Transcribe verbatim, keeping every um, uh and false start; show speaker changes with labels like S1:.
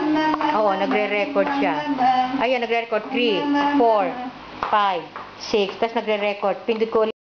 S1: Oo, nagre-record siya. Ayun, nagre-record. three, four, five, six. Tapos nagre-record. Pindot ko